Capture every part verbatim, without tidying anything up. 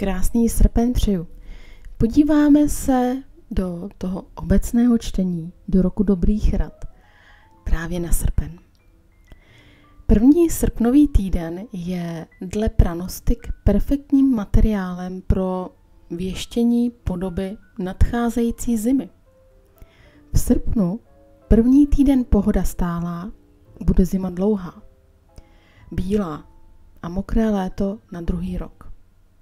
Krásný srpen přeju. Podíváme se do toho obecného čtení, do roku dobrých rad, právě na srpen. První srpnový týden je dle pranostik perfektním materiálem pro věštění podoby nadcházející zimy. V srpnu první týden pohoda stálá, bude zima dlouhá, bílá a mokré léto na druhý rok.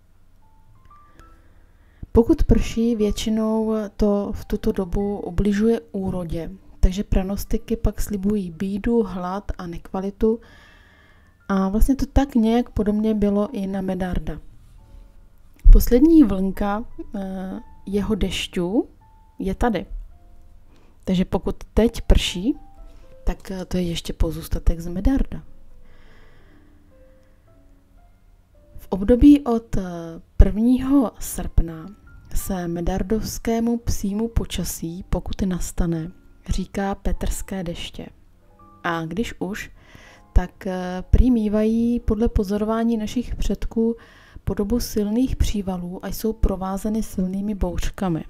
Pokud prší, většinou to v tuto dobu ubližuje úrodě, takže pranostiky pak slibují bídu, hlad a nekvalitu a vlastně to tak nějak podobně bylo i na Medarda. Poslední vlnka jeho dešťů je tady. Takže pokud teď prší, tak to je ještě pozůstatek z Medarda. V období od prvního srpna se medardovskému psímu počasí, pokud nastane, říká petrské deště. A když už, tak prý mívají podle pozorování našich předků podobu silných přívalů a jsou provázeny silnými bouřkami.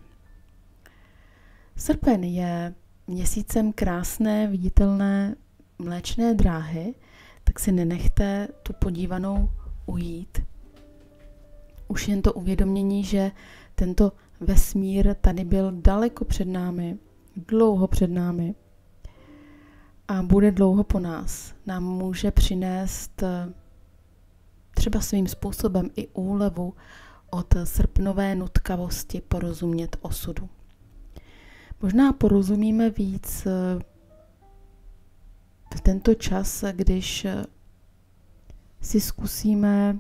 Srpen je měsícem krásné, viditelné mléčné dráhy, tak si nenechte tu podívanou ujít. Už jen to uvědomění, že tento vesmír tady byl daleko před námi, dlouho před námi a bude dlouho po nás, nám může přinést třeba svým způsobem i úlevu od srpnové nutkavosti porozumět osudu. Možná porozumíme víc v tento čas, když si zkusíme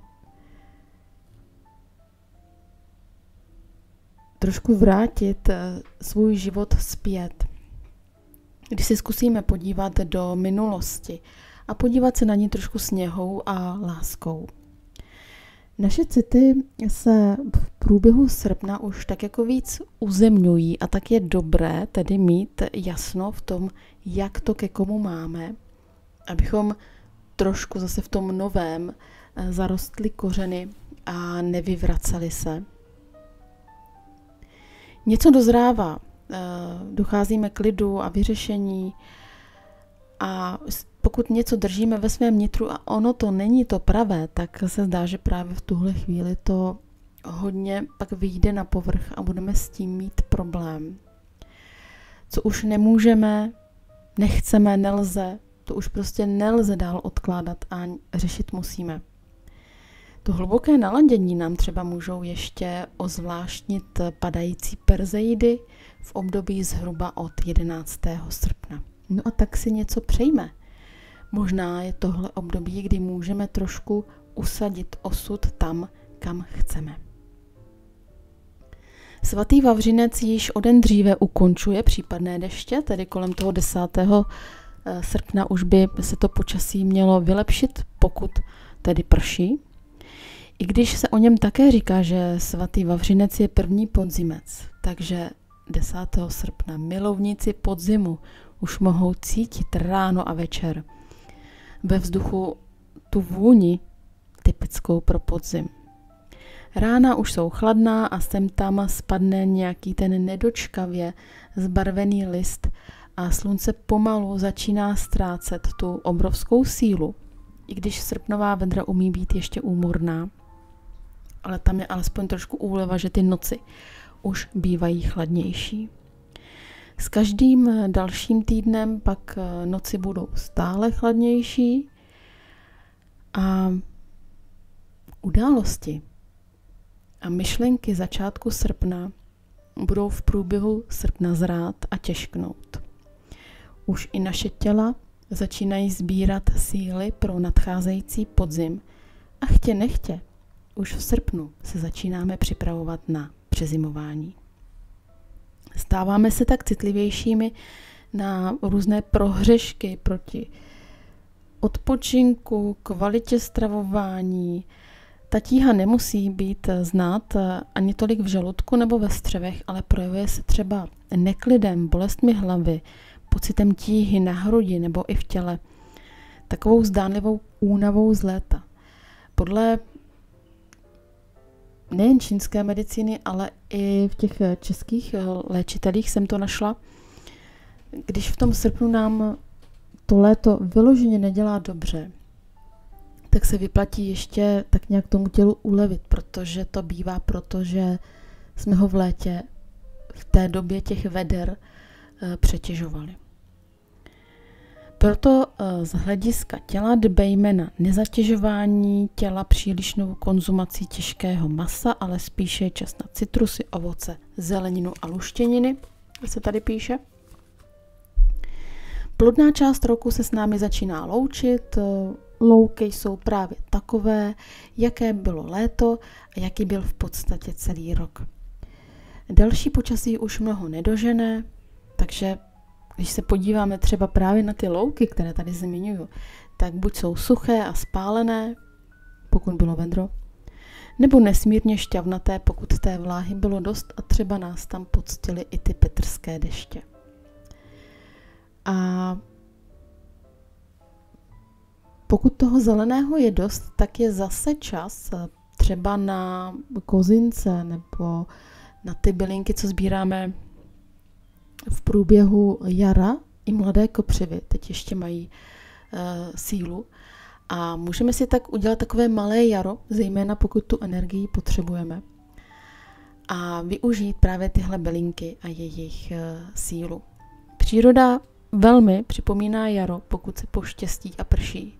trošku vrátit svůj život zpět. Když si zkusíme podívat do minulosti a podívat se na ní trošku s něhou a láskou. Naše city se v průběhu srpna už tak jako víc uzemňují a tak je dobré tedy mít jasno v tom, jak to ke komu máme, abychom trošku zase v tom novém zarostli kořeny a nevyvraceli se. Něco dozrává, docházíme k lidu a vyřešení a pokud něco držíme ve svém nitru a ono to není to pravé, tak se zdá, že právě v tuhle chvíli to hodně pak vyjde na povrch a budeme s tím mít problém. Co už nemůžeme, nechceme, nelze, to už prostě nelze dál odkládat a řešit musíme. To hluboké naladění nám třeba můžou ještě ozvláštnit padající Perseidy v období zhruba od jedenáctého srpna. No a tak si něco přejme. Možná je tohle období, kdy můžeme trošku usadit osud tam, kam chceme. Svatý Vavřinec již o den dříve ukončuje případné deště, tedy kolem toho desátého srpna už by se to počasí mělo vylepšit, pokud tedy prší. I když se o něm také říká, že svatý Vavřinec je první podzimec, takže desátého srpna milovníci podzimu už mohou cítit ráno a večer ve vzduchu tu vůni typickou pro podzim. Rána už jsou chladná a sem tam spadne nějaký ten nedočkavě zbarvený list a slunce pomalu začíná ztrácet tu obrovskou sílu, i když srpnová vedra umí být ještě úmorná. Ale tam je alespoň trošku úleva, že ty noci už bývají chladnější. S každým dalším týdnem pak noci budou stále chladnější a události a myšlenky začátku srpna budou v průběhu srpna zrát a těžknout. Už i naše těla začínají sbírat síly pro nadcházející podzim a chtě nechtě už v srpnu se začínáme připravovat na přezimování. Stáváme se tak citlivějšími na různé prohřešky proti odpočinku, kvalitě stravování. Ta tíha nemusí být znát ani tolik v žaludku nebo ve střevech, ale projevuje se třeba neklidem, bolestmi hlavy, pocitem tíhy na hrudi nebo i v těle, takovou zdánlivou únavou z léta. Podle nejen čínské medicíny, ale i v těch českých léčitelích jsem to našla. Když v tom srpnu nám to léto vyloženě nedělá dobře, tak se vyplatí ještě tak nějak tomu tělu ulevit, protože to bývá, protože jsme ho v létě v té době těch veder e, přetěžovali. Proto e, z hlediska těla dbejme na nezatěžování těla přílišnou konzumací těžkého masa, ale spíše je čas na citrusy, ovoce, zeleninu a luštěniny, se tady píše. Plodná část roku se s námi začíná loučit. Louky jsou právě takové, jaké bylo léto a jaký byl v podstatě celý rok. Další počasí už mnoho nedožené, takže když se podíváme třeba právě na ty louky, které tady zmiňuju, tak buď jsou suché a spálené, pokud bylo vedro, nebo nesmírně šťavnaté, pokud té vláhy bylo dost a třeba nás tam poctily i ty petrské deště. A pokud toho zeleného je dost, tak je zase čas třeba na kozince nebo na ty bylinky, co sbíráme v průběhu jara, i mladé kopřivy, teď ještě mají uh, sílu. A můžeme si tak udělat takové malé jaro, zejména pokud tu energii potřebujeme. A využít právě tyhle bylinky a jejich uh, sílu. Příroda velmi připomíná jaro, pokud se poštěstí a prší.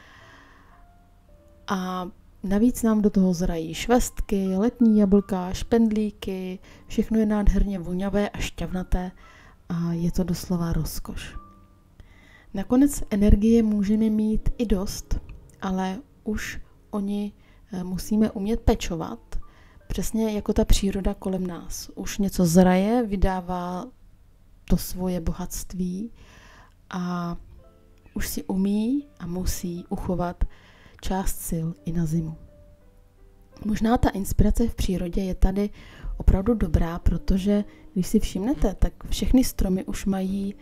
A navíc nám do toho zrají švestky, letní jablka, špendlíky, všechno je nádherně voňavé a šťavnaté a je to doslova rozkoš. Nakonec energie můžeme mít i dost, ale už oni musíme umět pečovat, přesně jako ta příroda kolem nás. Už něco zraje, vydává to svoje bohatství a už si umí a musí uchovat část sil i na zimu. Možná ta inspirace v přírodě je tady opravdu dobrá, protože když si všimnete, tak všechny stromy už mají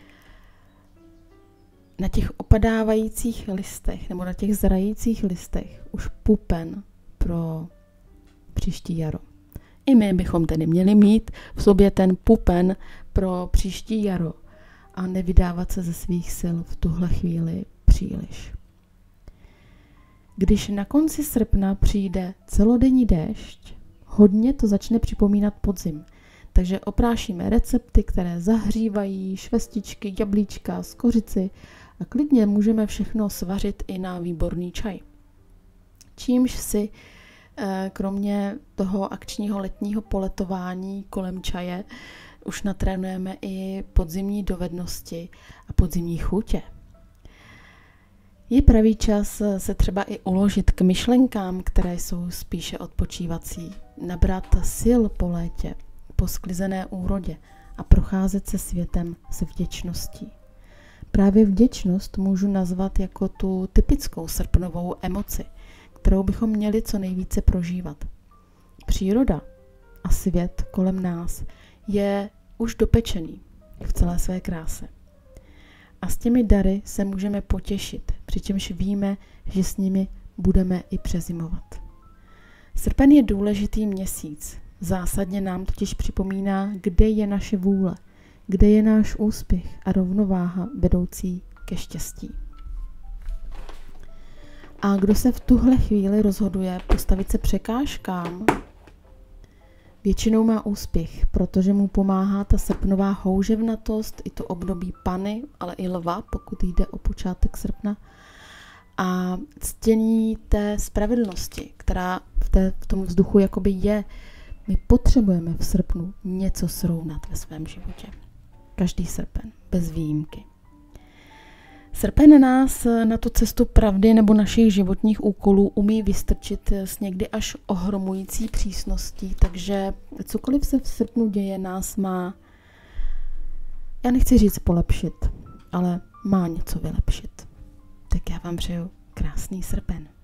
na těch opadávajících listech nebo na těch zrajících listech už pupen pro příští jaro. I my bychom tedy měli mít v sobě ten pupen pro příští jaro a nevydávat se ze svých sil v tuhle chvíli příliš. Když na konci srpna přijde celodenní déšť, hodně to začne připomínat podzim. Takže oprášíme recepty, které zahřívají, švestičky, jablíčka, skořici a klidně můžeme všechno svařit i na výborný čaj. Čímž si kromě toho akčního letního poletování kolem čaje už natrénujeme i podzimní dovednosti a podzimní chutě. Je pravý čas se třeba i uložit k myšlenkám, které jsou spíše odpočívací, nabrat sil po létě, po sklizené úrodě a procházet se světem se vděčností. Právě vděčnost můžu nazvat jako tu typickou srpnovou emoci, kterou bychom měli co nejvíce prožívat. Příroda a svět kolem nás je už dopečený v celé své kráse. A s těmi dary se můžeme potěšit, přičemž víme, že s nimi budeme i přezimovat. Srpen je důležitý měsíc. Zásadně nám totiž připomíná, kde je naše vůle, kde je náš úspěch a rovnováha vedoucí ke štěstí. A kdo se v tuhle chvíli rozhoduje postavit se překážkám, většinou má úspěch, protože mu pomáhá ta srpnová houževnatost, i to období Pany, ale i Lva, pokud jde o počátek srpna, a ctění té spravedlnosti, která v, té, v tom vzduchu jakoby je. My potřebujeme v srpnu něco srovnat ve svém životě. Každý srpen, bez výjimky. Srpen nás na tu cestu pravdy nebo našich životních úkolů umí vystrčit s někdy až ohromující přísností, takže cokoliv se v srpnu děje, nás má, já nechci říct polepšit, ale má něco vylepšit. Tak já vám přeju krásný srpen.